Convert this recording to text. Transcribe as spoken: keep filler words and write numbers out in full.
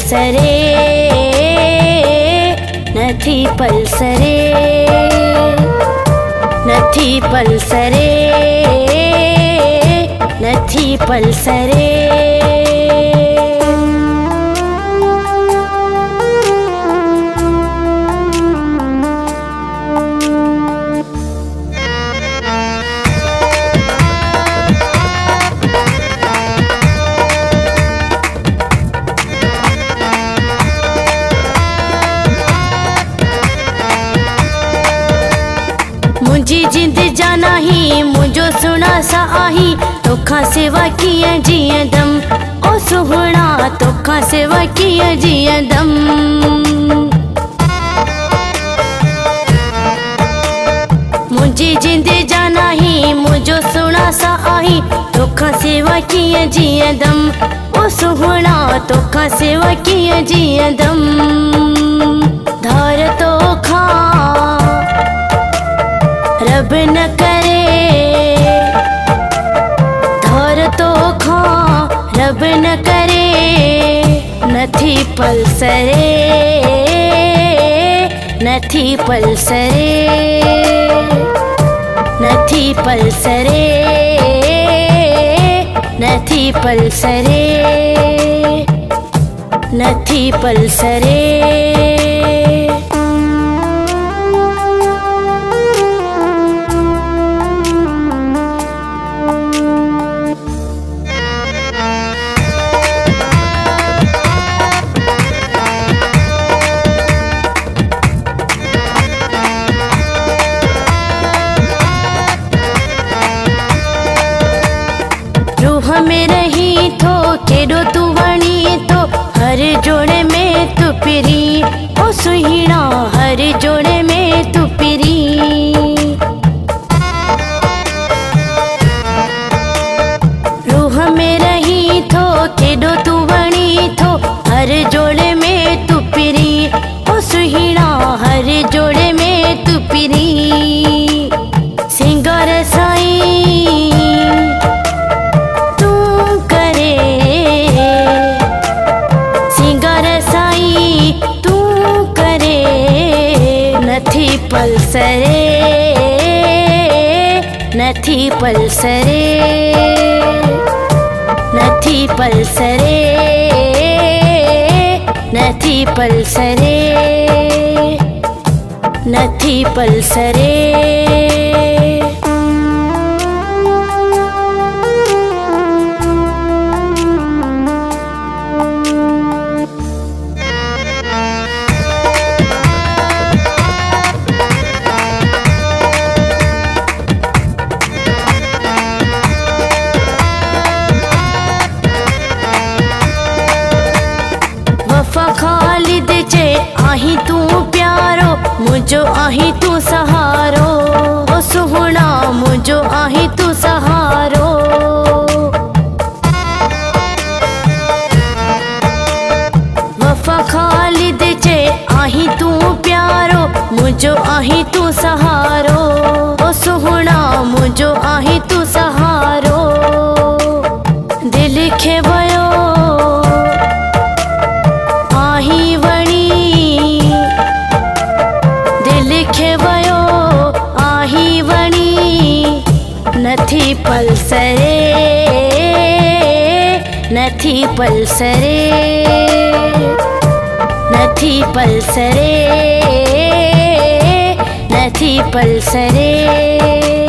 पल्सरे नथी पल्सरे नथी पल्सरे नथी पल्सरे मुझी जिंद जाना ही मुझो सुना सा आही तोखा सिवा किए जिए दम ओ सुहना तोखा सिवा किए जिए दम मुझी जिंद जाना ही मुझो सुना सा आही तोखा सिवा किए जिए दम ओ सुहना तोखा सिवा किए जिए दम धार तो खा रब न करे धौर तो खा रब न करे नथी पल्सरे नथी पल्सरे नथी पल्सरे नथी पल्सरे नथी पल्सरे में रही थो केडो तू वणी तो हर जोड़े में तू पिरी ओ सुहिणा हर जोड़े में तू पिरी रूह में रही थो केडो तू वणी थो हर जोड़े में तू पिरी ओ सुहिणा हर जोड़े में तू पिरी सिंगार साईं नथी पल्सरे नथी पल्सरे नथी पल्सरे नथी पल्सरे नथी पल्सरे वफा खालिद चे आही तू प्यारो मुझो आही तू सहारो ओ सुहना मुझो आही तू सहारो वफा खालिद चे आही तू प्यारो मुझो आही तू सहारो ओ सुहना मुझो आही तू सहारो दिल खे भयो आही वणी दिल खे वयो आही वणी नथी पल्सरे नथी पल्सरे नथी पल्सरे नथी पल्सरे